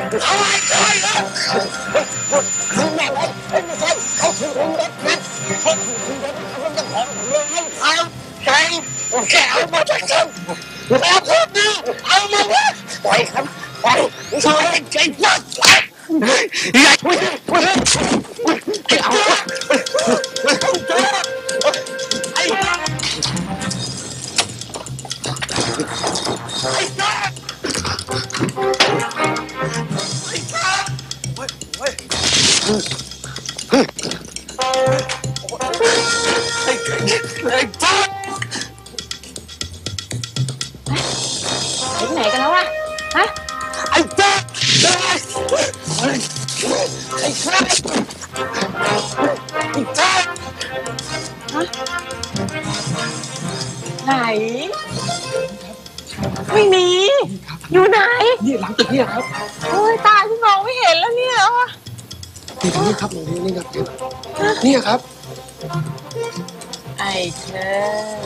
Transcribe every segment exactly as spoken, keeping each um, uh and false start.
เอาไว้เลยคุณแม่ไว้ไม่ใช่เขาถือรถนะเขาถือรถเขาจะของเรื่องให้เขาใช่แกเอามาจากฉันแล้วพูดดีเอามาว่าปล่อยครับปล่อยช่วยใจยัดอย่าช่วยช่วยไอ้เอาไอ้ไอ้ไอ้จ้าไอ้จ้าเฮ้ยเฮ้ยไอ้ไอ้จ้าไปไหนกันแล้ววะฮะไอ้จ้าไอ้ไอ้จ้าไอ้จ้าไหนไม่มีอยู่ไหนนี่หลังตึกนี่ครับโอ้ยตาที่มองไม่เห็นแล้วเนี่ยนี่ตรงนี้ครับตรงนี้นี่ครับนี่ครับไอ้เธอ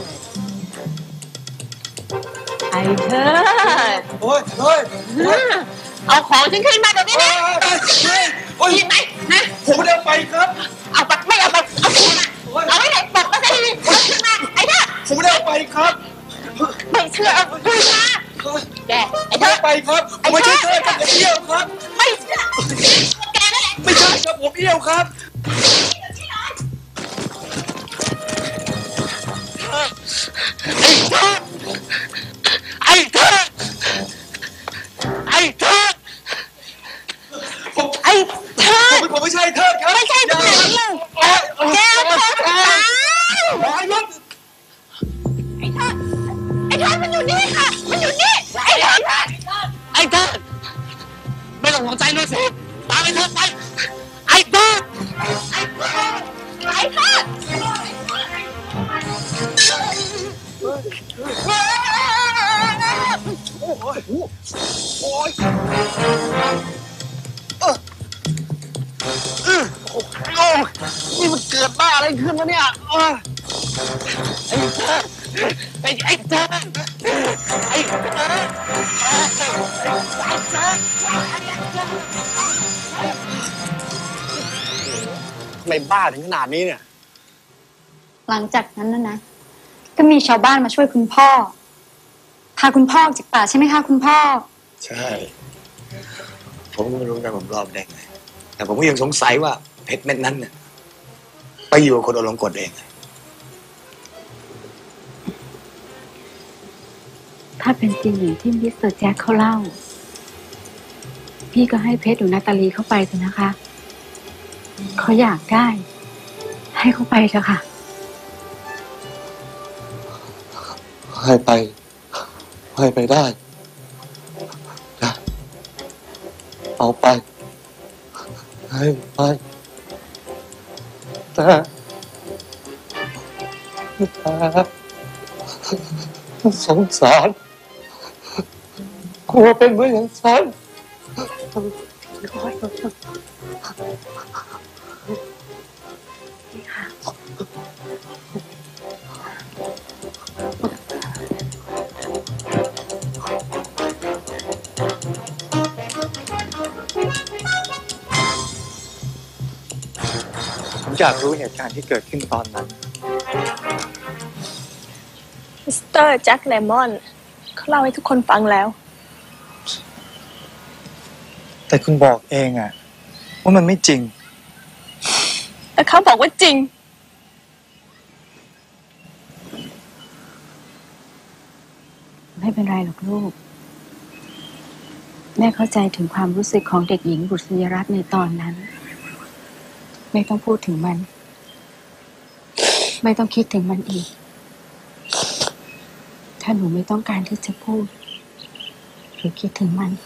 ไอ้เธอโอ้ยเฮ้ยเอาของฉันขึ้นมาเดี๋ยวนี้นะโอ้ยไหนนะผมไม่ได้ไปครับเอาปักไม่เอาปักเอาขึ้นมาเอาไว้ไหนบอกมาสิเอาขึ้นมาไอ้เธอผมไม่ได้ไปครับไม่เชื่อเอาขึ้นมาแกไอ้เธอไปครับไม่ใช่เธอครับผมเอี้ยวครับไม่เชื่อแกนั่นแหละไม่ใช่ครับผมเอี้ยวครับไอ้เธอไอ้เธอไอ้เธอผมไม่ใช่เธอครับไม่ใช่เธอแกเธอตายไอ้รถไอ้เธอไอ้เธอมันอยู่นี่ค่ะมันอยู่นี่ไอ้เธอไอ้เธอไม่ต้องสนใจเลยสิตามไอ้เธอไปไอ้เธอไอ้เธอไอ้เธอโอ้ยโอ้ยเออเออโอ้ยนี่มันเกิดบ้าอะไรขึ้นวะเนี่ยไอ้เธอไอ้ไอ้เธอไอ้เธอไอ้เธอทำไมบ้าถึงขนาดนี้เนี่ยหลังจากนั้นนะนะก็มีชาวบ้านมาช่วยคุณพ่อพาคุณพ่อออกจากป่าใช่ไหมคะคุณพ่อใช่ผมก็ไม่รู้นะผมรอบได้ไงแต่ผมก็ยังสงสัยว่าเพชรเม็ดนั้นเนี่ยไปอยู่กับคนอลงกฎเองถ้าเป็นจริงอย่างที่มิสเตอร์แจ็คเขาเล่าพี่ก็ให้เพชรหรือนาตาลีเข้าไปเถอะนะคะเขาอยากได้ให้เขาไปเถอะค่ะให้ไปให้ไปได้นะเอาไปให้ไปแต่แต่สงสารกลัวเป็นเหมือนอย่างฉันผมอยากรู้เหตุการณ์ที่เกิดขึ้นตอนนั้นมิสเตอร์แจ็คเลมอนเขาเล่าให้ทุกคนฟังแล้วแต่คุณบอกเองอะว่ามันไม่จริงแต่เขาบอกว่าจริงไม่เป็นไรหรอกลูกแม่เข้าใจถึงความรู้สึกของเด็กหญิงบุษยรัตน์ในตอนนั้นไม่ต้องพูดถึงมันไม่ต้องคิดถึงมันอีกถ้าหนูไม่ต้องการที่จะพูดหรือคิดถึงมัน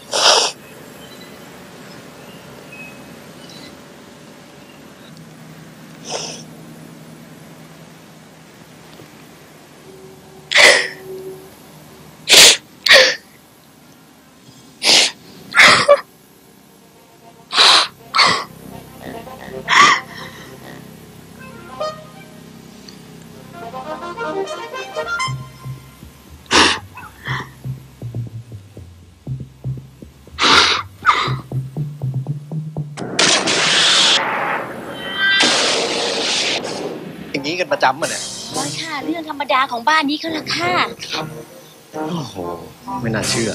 นี้กันประจำอ่ะเนี่ยโอ้ยค่ะเรื่องธรรมดาของบ้านนี้เขาละค่ะโอ้โหไม่น่าเชื่อ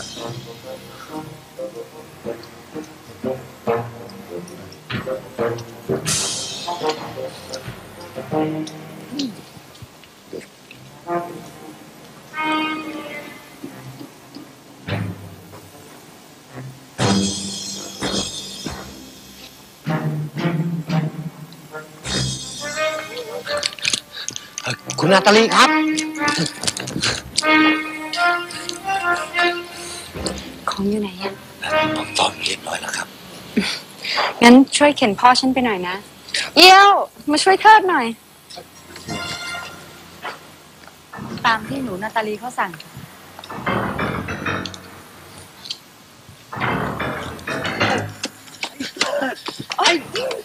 คุณนาตาลีครับของอยู่ไหนอะผมซ่อมเรียบร้อยแล้วครับงั้นช่วยเข็นพ่อฉันไปหน่อยนะเอี้ยวมาช่วยเทิดหน่อยตามที่หนูนาตาลีเขาสั่งไอ้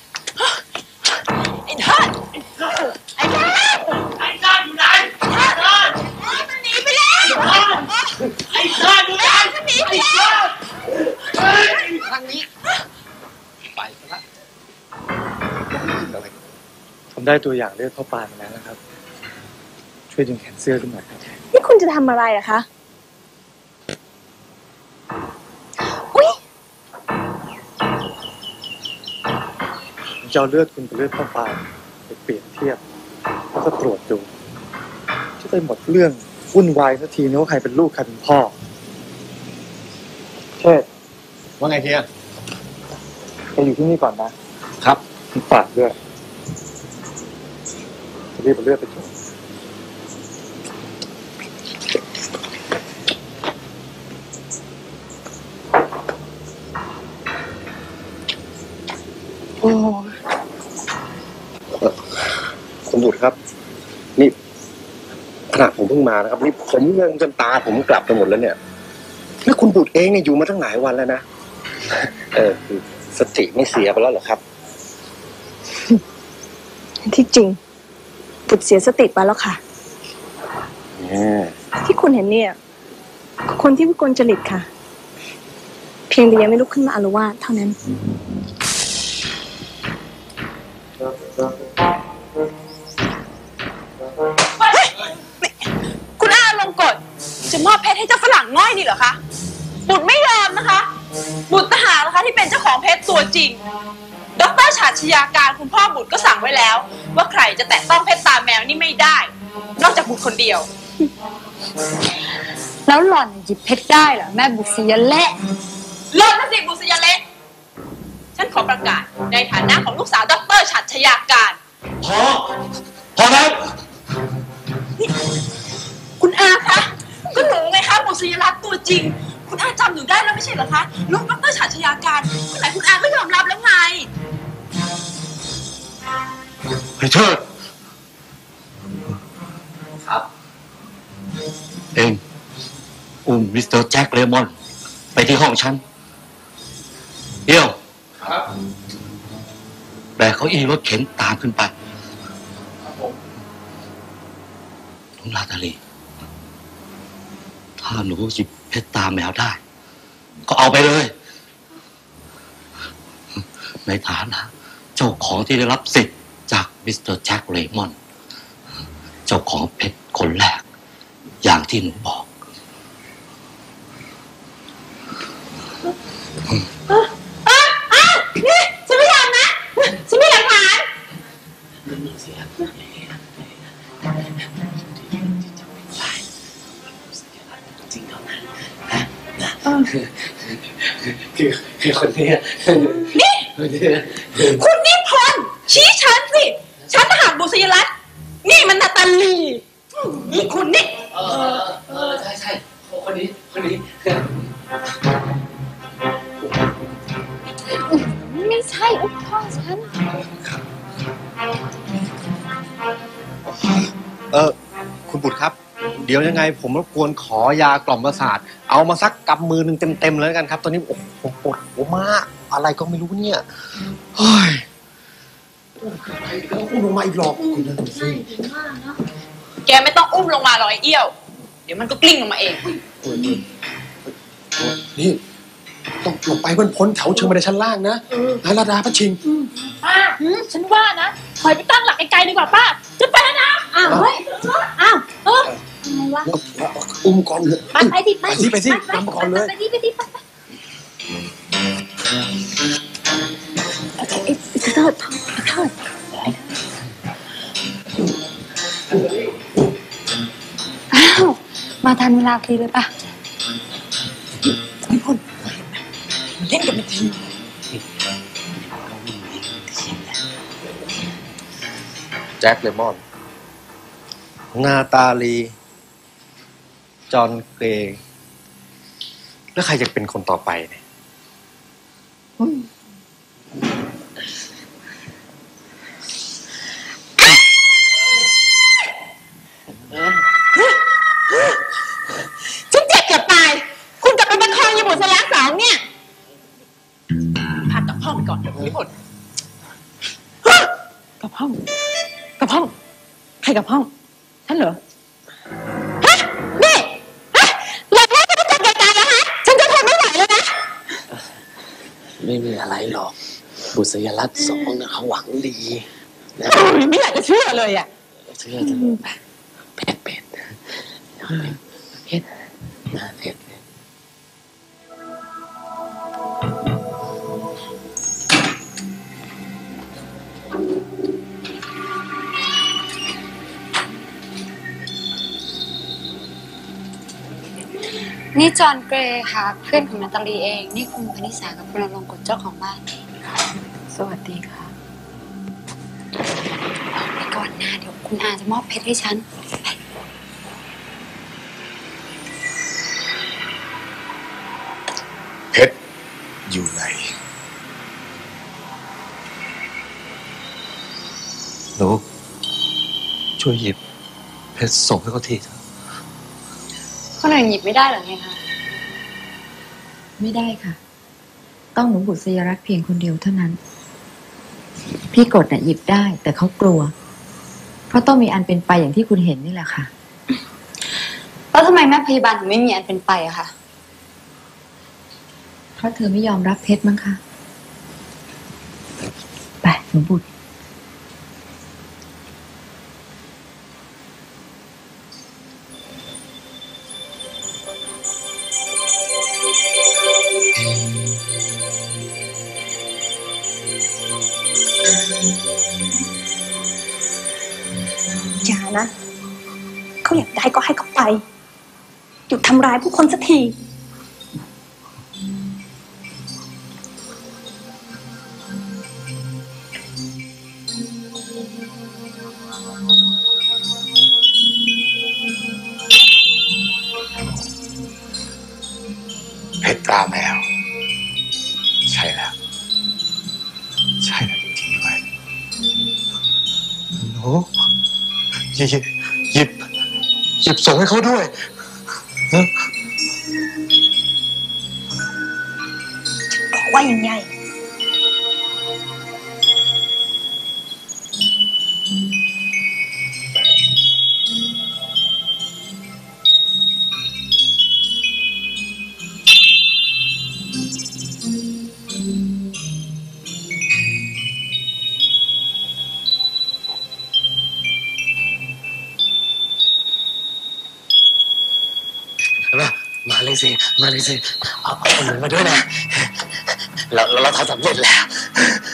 ไอ้ท่านไอ้ท่านไอ้ท่านอยู่ไหนไอ้ท่านมันหนีไปแล้วไอ้ท่านอยู่ไหนมันหนีไปแล้วทางนี้ไปซะละผมได้ตัวอย่างเลือดเข้าปลายมาแล้วนะครับช่วยดึงแขนเสื้อขึ้นหน่อยครับนี่คุณจะทำอะไรอะคะอุ๊ยผมจะเอาเลือดคุณกับเลือดเข้าปลายไปเปรียบเทียบแล้วก็ตรวจดูจะได้หมดเรื่องวุ่นวายสักทีนะว่าใครเป็นลูกใครเป็นพ่อเชิดว่าไงเฮียไปอยู่ที่นี่ก่อนนะครับคุณฝากด้วยจะรีบเอาเลือดไปตรวจโอ้คุณบุตรครับนี่ขณะผมเพิ่งมานะครับนี่ผมงงจนตาผมกลับไปหมดแล้วเนี่ยแล้วคุณบุตรเองเนี่ยอยู่มาตั้งหลายวันแล้วนะเออสติไม่เสียไปแล้วเหรอครับที่จริงบุตรเสียสติไปแล้วค่ะที่คุณเห็นเนี่ยคนที่วิกลจริตค่ะเพียงแต่ยังไม่ลุกขึ้นมาอาละวาดเท่านั้นคุณอาลงกฎจะมอบเพชรให้เจ้าฝรั่งง่อยนี่เหรอคะบุตรไม่ยอมนะคะบุตรทหารนะคะที่เป็นเจ้าของเพชรตัวจริงดร.ฉัตรชยาการคุณพ่อบุตรก็สั่งไว้แล้วว่าใครจะแตะต้องเพชรตาแมวนี่ไม่ได้นอกจากบุตรคนเดียวแล้วหล่อนหยิบเพชรได้เหรอแม่บุษยเละหล่อนนะสิบุษยเละฉันขอประกาศในฐานะของลูกสาวดร.ฉัตรชยาการพอพอแล้วคุณอาคะก็หนูไงคะบุษยรัตน์ตัวจริงคุณอาจำหนูได้แล้วไม่ใช่เหรอคะลูกดร.ฉัตรชยาการเมื่อไหร่คุณอาก็ยอมรับแล้วไงไอ้เชิดครับเองอุ้มมิสเตอร์แจ็คเลมอนไปที่ห้องฉันเดี๋ยวครับแบกเขาอีรถเข็นตามขึ้นไปน้องนาตาลีถ้าหนูหยิบเพชรตาแมวได้ก็เอาไปเลยในฐานะเจ้าของที่ได้รับสิทธิ์จากมิสเตอร์แจ็คเลมอนเจ้าของเพชรคนแรกอย่างที่หนูบอกนี่ฉันไม่ยอมนะฉันไม่หลักฐานจริงเท่านั้นนะนะคือคือคือคนนี้นี่คุณนิพนธ์ชี้ฉันสิฉันทหารบุษยรัตน์นี่มันนาตาลีนี่คุณนี่เออเออใช่ใช่คนนี้คนนี้ไม่ใช่อุ๊บพ่อฉันเออคุณบุตรครับเดี๋ยวยังไงผมรบกวนขอยากล่อมประสาทเอามาสักกำมือหนึ่งเต็มๆเลยกันครับตอนนี้โอ้โหปวดหัวมากอะไรก็ไม่รู้เนี่ยเฮ้ยอุ้มลงมาอีกหรอกคุณนั่นสิแกไม่ต้องอุ้มลงมาหรอกไอ้เอี้ยวเดี๋ยวมันก็กลิ้งลงมาเองนี่ต้องหลบไปมันพ้นแถวเชิงบันไดชั้นล่างนะนาราดาพระชิงป้าฉันว่านะถอยไปตั้งหลักไกลๆดีกว่าป้าจะไปแล้วนะอ้าวเฮ้ยอ้าวเอออะไรวะอุ้มก่อนเลยไปไปดิไปไปสิไปสินำก่อนเลยไปดิไปดิไปไอ้เทิดเทิดอ้าวมาทันเวลาพอดีเลยป่ะพี่พลเล่นกันเป็นทีมแจ็คเลมอนนาตาลีจอห์นเกรย์แล้วใครจะเป็นคนต่อไปเนี่ยฉันเจ็บเกือบตายคุณกลับไปประคองยายบุษราสองเนี่ยพัดกับห้องไปก่อนเดี๋ยวพี่พลกับห้องกับห้องใครกับห้องฉันเหรอฮะนี่ฮะหลังแรกจะจัดรายการแล้วฮะฉันจะทนไม่ไหวแล้วนะไม่มีอะไรหรอกบุษยรัตน์สองนะเขาหวังดีนะไม่อยากจะเชื่อเลยอ่ะเชื่อเถอะเป็ดเป็ดเป็ดนะเป็ดนี่จอห์นเกรย์ค่ะเพื่อนของนาตาลีเองนี่คุณพนิสากับคุณอลงกฎเจ้าของบ้านสวัสดีค่ะไปก่อนนะเดี๋ยวคุณอาจะมอบเพชรให้ฉันเพชรอยู่ไหนหนูช่วยหยิบเพชรส่งให้เขาทีเถอะคนอื่นหยิบไม่ได้หรอไงคะไม่ได้ค่ะต้องหนูบุษยรัตน์เพียงคนเดียวเท่านั้นพี่กดน่ะหยิบได้แต่เขากลัวเพราะต้องมีอันเป็นไปอย่างที่คุณเห็นนี่แหละค่ะแล้วทำไมแม่พยาบาลถึงไม่มีอันเป็นไปอะคะเพราะเธอไม่ยอมรับเพชรมั้งคะไปหนูบุตรอย่านะเขาอยากได้ก็ให้เขาไปหยุดทำร้ายผู้คนสักทีเพชรตาแมวใช่แล้วใช่แล้วจริงๆด้วยหนูหยิบหยิบหยิบส่งให้เขาด้วยนะบอกว่ายังไงมาเลยสิมาเลยสิเอาเอาหนูมาด้วยนะเราเราทำสำเร็จแล้ว